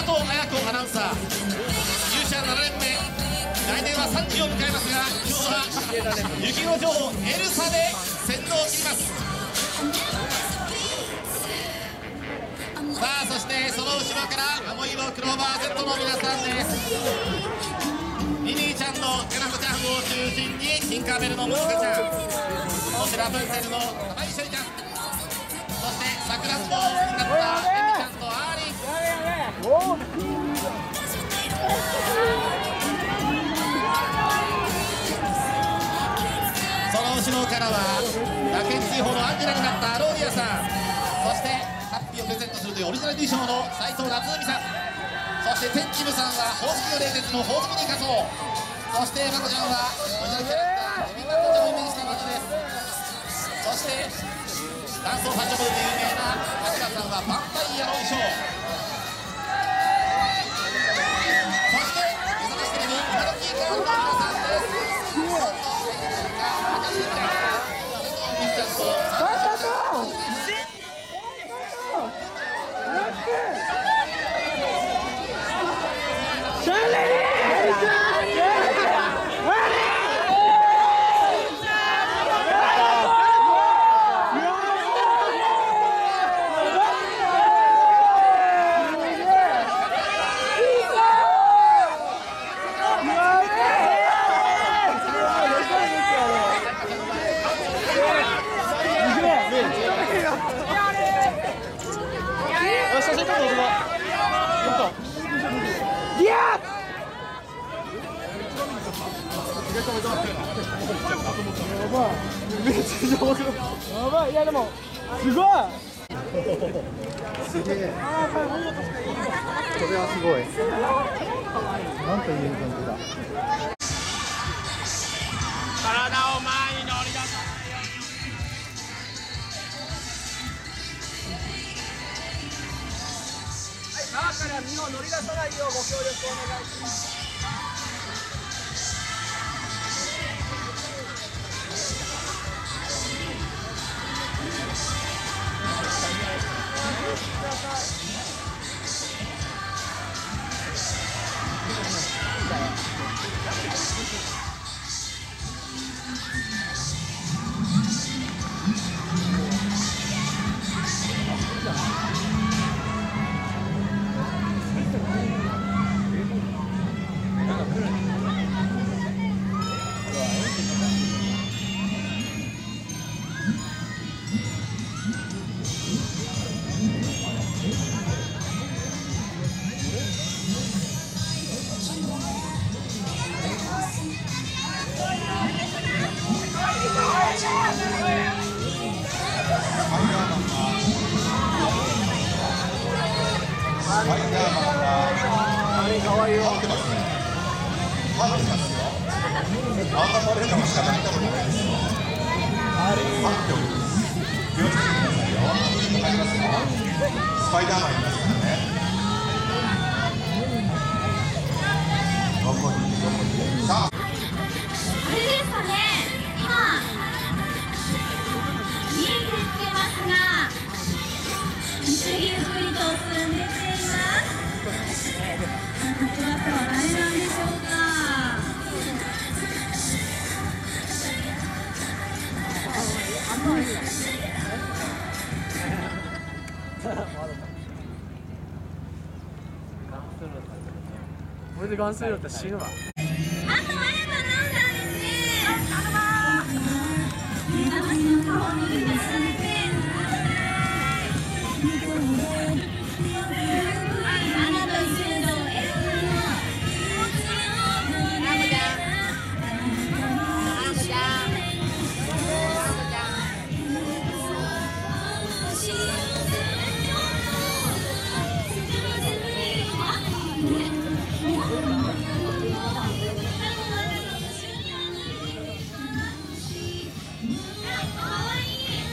藤綾子アナウンサー、入社7年目、来年は30を迎えますが、今日は雪の女王エルサで先頭を切ります。さあ、そしてその後ろから青色クローバー Z の皆さんです。ミニーちゃんのジェナフちゃんを中心にティンカーベルのムスカちゃん、そしてラプンツェルの玉井シェリちゃん、そしてさくらんぼを使ったエミちゃんとアーリン。その後ろからはラケン地方のアンジェラになったアローディアさん、そしてハッピーをプレゼントするというオリジナル衣装の斉藤夏海さん、そしてテンキムさんは宝石の冷徹の宝石に仮装、そしてまこちゃんはオリジナルキャラクターエビまこちゃんをイメージしたバズです。そしてダンスをファッションモデルで有名なあきらさんはヴァンパイアの衣装、そして目覚ましテレビ茨城カードの皆さんです。 めっちゃ上手。やばい。いやでもすごい。 すげえ。これはすごい。なんという感じだ。 体を前に乗り出さないように。はい、川から身を乗り出さないようご協力お願いします。 スパイダーマンいますからね。さあ、 あれですかね、今見えてきてますが、ゆっくりと進んできています。この方は誰なんでしょうか。 これでガンスルだったら死ぬわ。 あとあればなんだですね。目覚ましの顔を見てくださいね。アナと一緒のエルサのかわいい。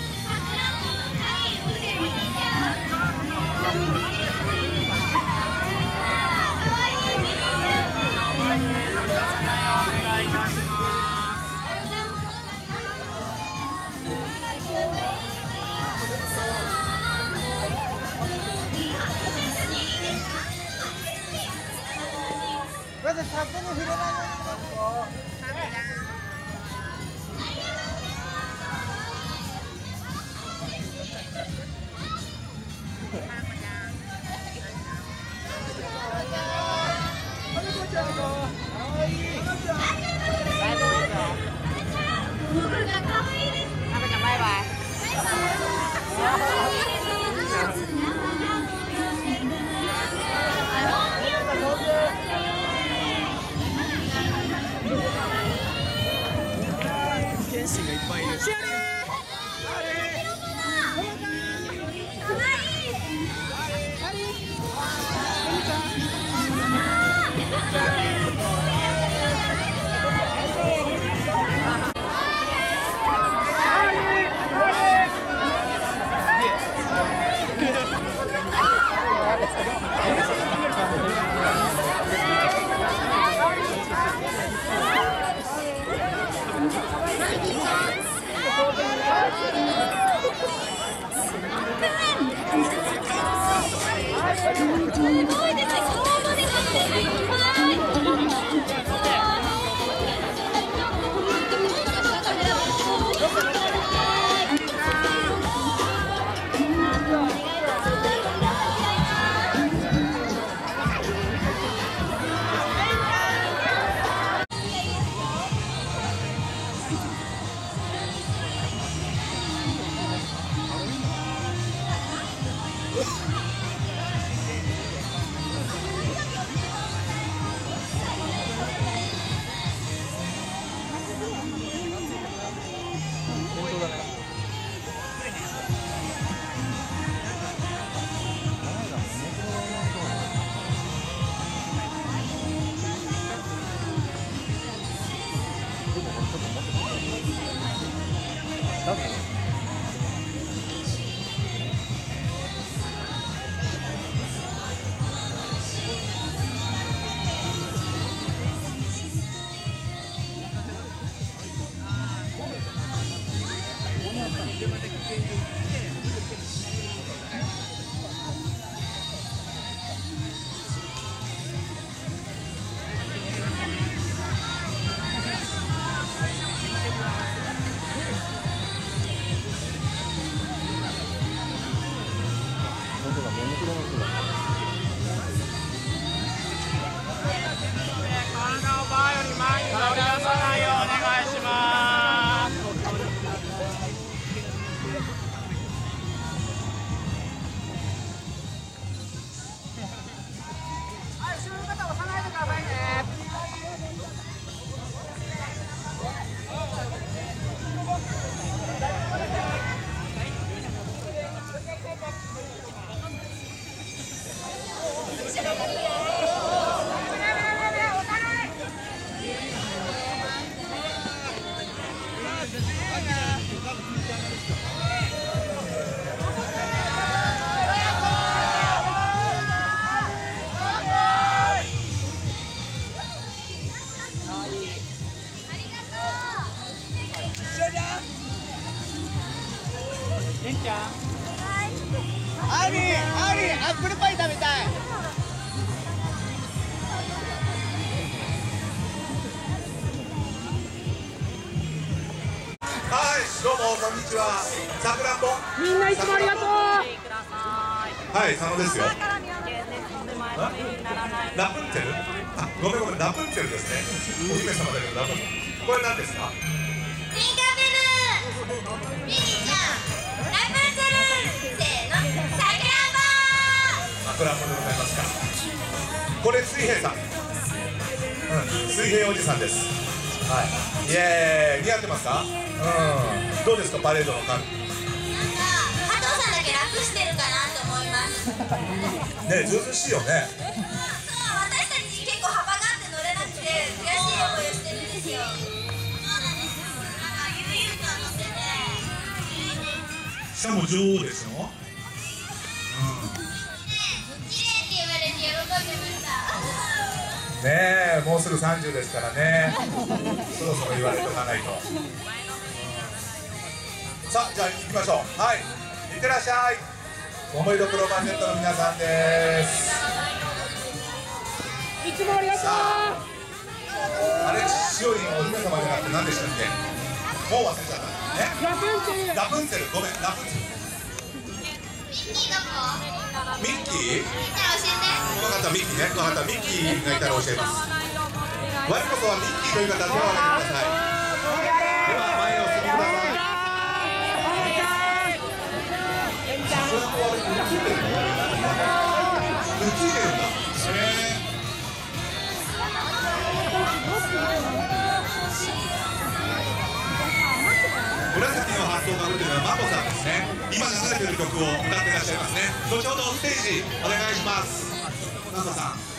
アリアップルパイ食べたい。 はい、どうもこんにちは。さくらんぼ。 みんないつもありがとう。 はい、佐野ですよ。ラプンツェル？あ、ごめん、ラプンツェルですね。お姫様だけどラプンツェル。これ何ですか？ ティンカーベル、ミニちゃん、ラプンツェル、せーの、さくらんぼ。 さくらんぼでございますか。これ水平さん。水平おじさんです。はい。イエーイ、似合ってますか？どうですか、パレードの感じ。 なんか加藤さんだけ楽してるかなと思います。 ね、ずうずうしいよね。 そう、私たち結構幅があって乗れなくて悔しい思いをしてるんですよ。そうなんですよ。なんか悠々と乗ってて。 しかも女王でしょ。 綺麗って言われて喜んでました。 ねえ、もうすぐ30ですからね。そろそろ言われておかないと。さあ、じゃあ行きましょう。はい、いってらっしゃい。思いどころマーケットの皆さんです。 いつもありがとう。 さあ、 あれ白いお姫様じゃなくて何でしたっけ、もう忘れちゃった。ラプンツェル、ごめん、ラプンツェル。ミッキー？分かった、ミッキーね。分かった、ミッキーがいたら教えます。我こそはミッキーという方、手を挙げてください。では前を進んでください。これはくっついてるの？くっついてるんだ。紫のハットをかぶっているのはマコさんですね。今流れている曲を歌っていらっしゃいますね。後ほどステージお願いします。マコさん。